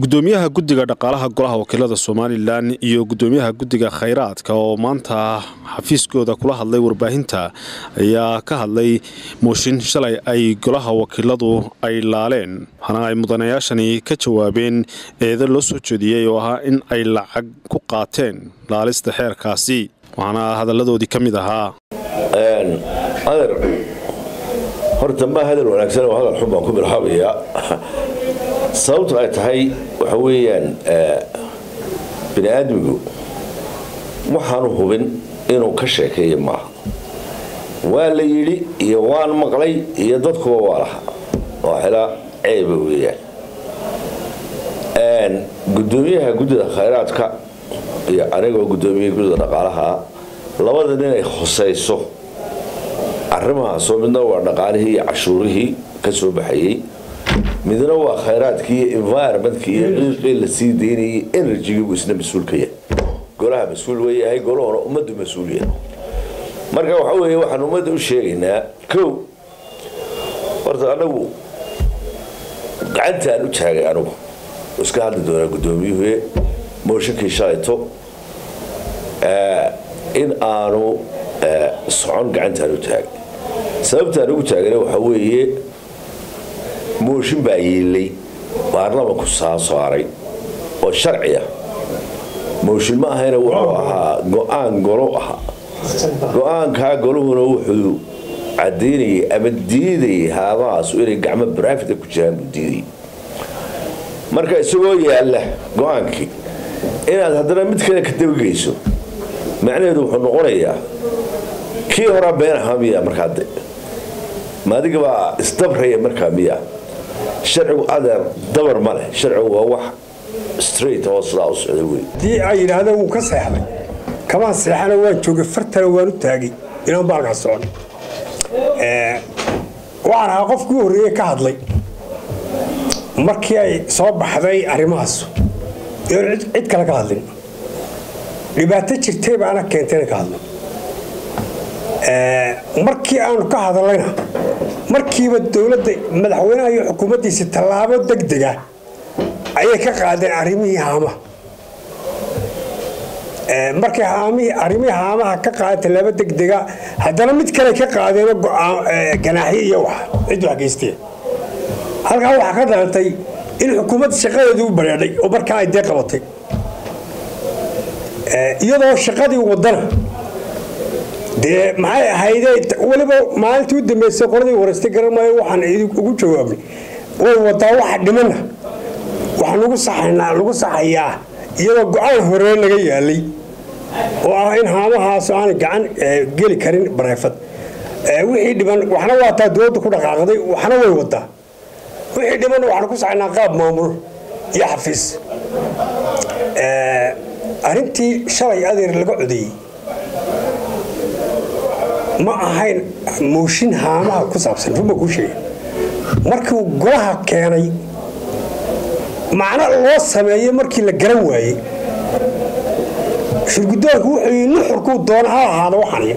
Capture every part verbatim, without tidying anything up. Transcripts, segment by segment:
gudoomiyaha guddiga dhaqaalaha golaha wakiilada Soomaaliland iyo gudoomiyaha guddiga khayraadka oo maanta xafiiskooda kula hadlay warbaahinta ayaa ka hadlay mooshin shalay ay golaha wakiiladu ay laaleen waxaana ay mudanayaashani ka jawaabeen eedo loo soo jeediyay oo ah in ay lacag ku qaateen laalista xeerkaasi waxaana hadalladoodii ka mid ahaa adar horta ma hadal wanaagsan oo hadal xun baan ku bilaabayaa sababtu ay tahay waxa weeyaan bini aadmigu waxaanu hubin inuu ka sheekeeyo maaha waa la yidhi iyo waan maqlay iyo dadkuba waa laha oo xilaa ceeba weeyaan gudoomiyaha guddida khayraadka iyo anigoo gudoomiyaha guddida dhaqaalaha labada nin ay khusayso arrimahaasoo midna waa dhaqaalihii iyo cashuurihii ka soo baxayay midna waa khayraadkii iyo environmentkii iyo qiiqii la sii daynayay energy-giibu isna mas-uulka yahay golaha mas-uul weeyahay golahona ummaddu mas-uul yahay marka waxa weeye waxaan ummadda u sheegaynaa kow horta anagu gacantaan u taagay anugu iska hadli doonaa guddoomiyuhu mooshinkii shalayto in aanu socon gacantaan u taagay sababtaan ugu taagana waxa weeye mooshin baa yeelay baarlamanku saa saaray oo sharci ah mooshin ma ahayna wuxuu ahaa go-aan golo ahaa go-aankaa goluhuna wuxuu caddaynayay ama diidayay haabahaasu inay gacmo barafida ku jiraan buu diidayay marka isagoo yaalla go-aankii inaad haddana mid kale ka dabageyso macnaheedu wuxuu noqonayaa kii horaa been ahaa miyaa markaade maadiga baa isdabraya markaa miyaa sharcigu adeer dabar ma leh sharcigu waa wax straight oo sidaa u socda wey dii ay yidhaahdeen wuu ka seexday kamaan seexana waan joogay fartana waan u taagay inaan baalkaa socon waxaan ahaa qofkii u horreeyey ka hadlay markii ay soo baxday arrimahaas iyoon cid kale ka hadlin dhibaato jirtay baana keentayna ka hadlo markii aanu ka hadallayna markiiba dowladda madaxweynaha iyo xukuumaddiisa tallaabo degdega ayay ka qaadeen arrimihii haamaha markay haamihii arrimihii haamaha ka qaadeen tallaabo degdega haddana mid kale ka qaadeenoo ganaaxyo iyo wax cid wax geysteen halkaa waxaa ka dhalantay in xukuumadda shaqadeedu u bareedhay oo markaa ay dee qabatay iyadoo shaqadii wadana dee maxay ahaydee weliba maalintii u dambeysay qoladii wareystay garamayo waxaan ugu jawaabnay way wadaa waxa dhimana waxaan lagu saxaynaa lagu saxayaa iyadoo go-aan hore laga yaalay oo ah in haamahaas aan gacan geli karin bareefad wixii dhiman waxna waa taa dowladda ku dhaqaaqday waxna way wadaa wixii dhiman waxaan ku saxaynaa qaab maamul iyo xafiis arrintii shalay adeer laga codeeyey ma ahayn mooshin haamaha ku saabsan ruma kuu sheegay markuu golaha keenay macno loo sameeyey markii la garan waayey shirgudoonku wuxuu yii nuxurkuu doona ha ahaada waxaniyo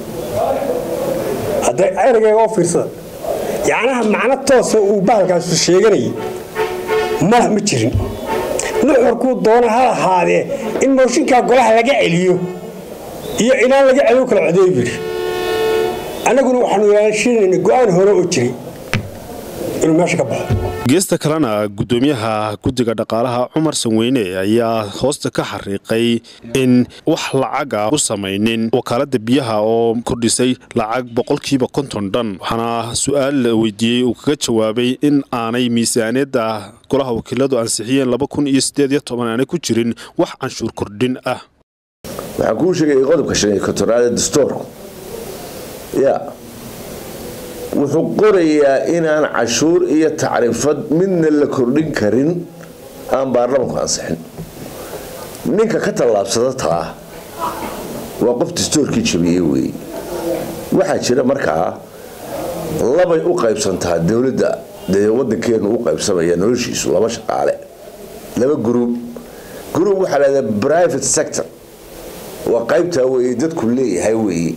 hadday eragayga oo fiirsada yacnaha macno toosa uu bahalkaasu sheeganayay mala ma jirin nuxurkuu doona ha ahaadee in mooshinkaa golaha laga celiyo iyo inaan laga celiyo kala codeeyo yidhi annaguna waxaanu ilaashinayna go-aan hore oo jiray inuu meesha ka baxo geesta kalena gudoomiyaha guddiga dhaqaalaha Cumar Sanweyne ayaa hoosta ka xariiqay in wax lacag ah u sameeynin wakaaladda biyaha oo kordhisay lacag boqolkiiba konton dhan waxaana su'aal la weydiiyay uu kaga jawaabay in aanay miisaaniyadda golaha wakiiladu ansixiyeen laba kun iyo siddeed iyo toban aanay ku jirin wax canshuur kordhin ah waxaan kuu sheegay qodobka shan iyo kontonaad ee dastuurka ya wuxuu qorayaa inaan cashuur iyo tacriifad midna la kordhin karin aan baarlamanku ansixin ninka ka tallaabsada taa waa qof dastuurkii jabiyey weeye waxaa jira markaa labay u qaybsantaa dowladda dee waddankeenu u qaybsamaya noloshiisu laba shaqaale laba gruub gruub waxaa lahahdaa private sector waa qaybtaa weeye dadku leeyahay weeye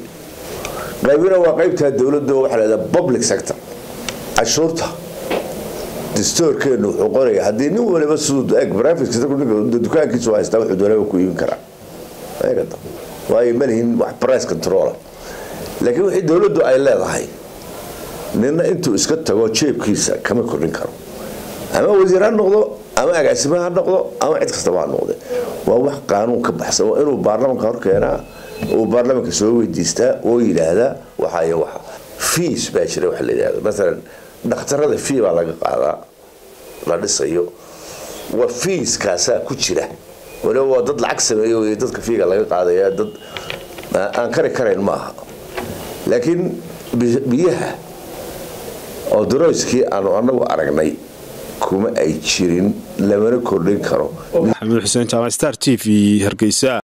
qaybina waa qaybtaa dowladda waxa la yiraahdaa public sector cashuurta dastuurkeenu wuxuu qoraya haddii nin waliba siduu eg barnaamijka dukaankiisu haystaa wuxuu doonaba ku iibin karaa eegada waayo ma lihin wax price control laakiin wixii dowladdu ay leedahay ninna intuu iska tago jeebkiisa kama kordhin karo ama wasiir ha noqdo ama agaasimo ha noqdo ama cid kastaba ha noqde waa wax qaanuun ka baxsan waa inuu baarlamaanka hor keenaa uu baarlamaanka soo weydiistaa oo yidhaahdaa waxa iyo waxa fees baa jira waxa la yidhaahdo masalan dhakhtarada fee baa laga qaadaa la dhisayo waa fees kaasaa ku jira wala waa dad lacag sameeyo iyo dadka feega laga qaadaya dad aan kari karayn maaha laakiin biyaha oo darooskii aanu anagu aragnay kuma ay jirin lamana kordhin karo. Maxamed Xuseen Jaamac Star T V Hargeysa.